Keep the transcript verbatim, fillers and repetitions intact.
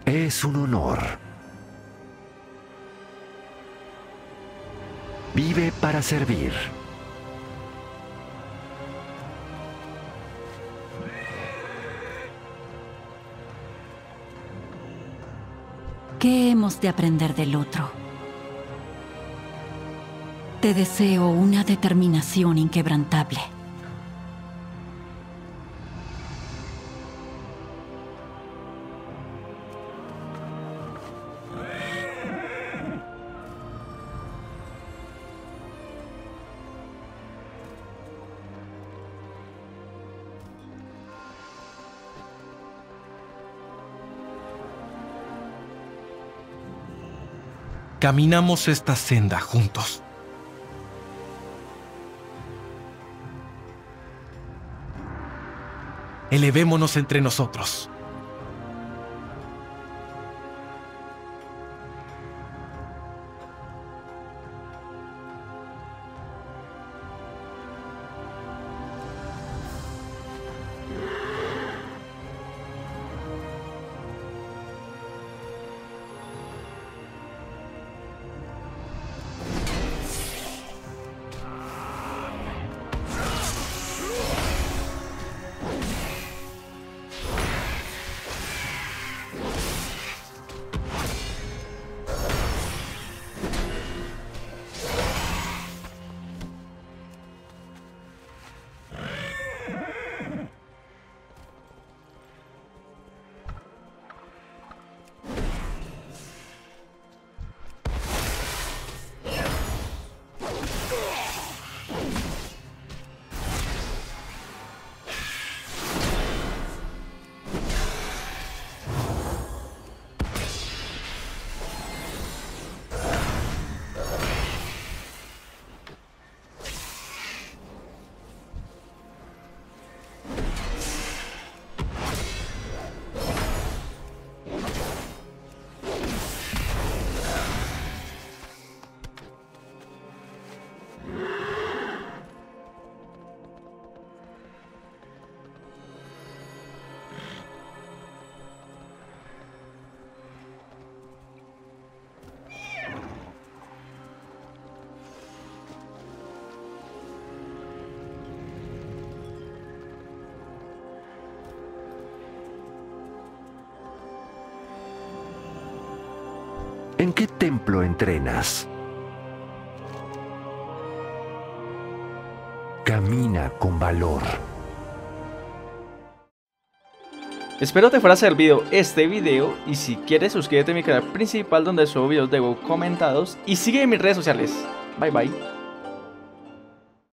Es un honor. Vive para servir. ¿Qué hemos de aprender del otro? Te deseo una determinación inquebrantable. Caminamos esta senda juntos. Elevémonos entre nosotros. ¿En qué templo entrenas? Camina con valor. Espero te fuera servido este video y si quieres suscríbete a mi canal principal donde subo videos de WoW comentados y sigue en mis redes sociales. Bye bye.